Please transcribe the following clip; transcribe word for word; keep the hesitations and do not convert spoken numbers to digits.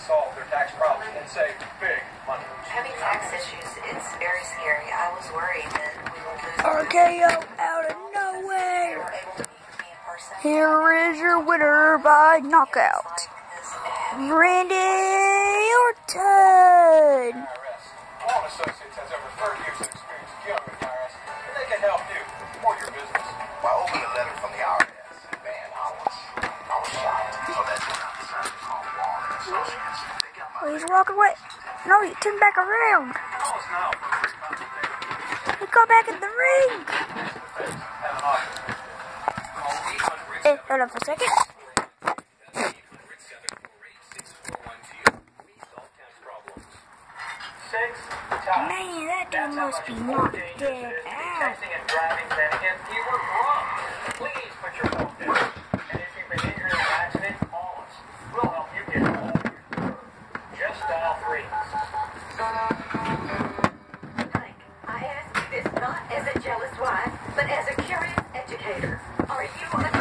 solve their tax problems and save big money. Having tax issues, it's very scary. I was worried that we would lose. R K O out of nowhere. Here is your winner by knockout, Randy Orton. All Associates has over thirty years of experience dealing with the I R S, and they can help you or your business. By opening a letter from the I R S in Van, I was, I was shocked. So that's when I decided to call Wall and Associates. They got my Oh, he's walking away. No, he turned back around. He got back in the ring. Hey, hold on for a second. Man, that dude must be knocked dead out. Texting and driving, then again, you were wrong. Please put your phone down. And if you've been injured in an accident, call us. We'll help you get home. Just dial three. Mike, I ask you this not as a jealous wife, but as a curious educator. Are you a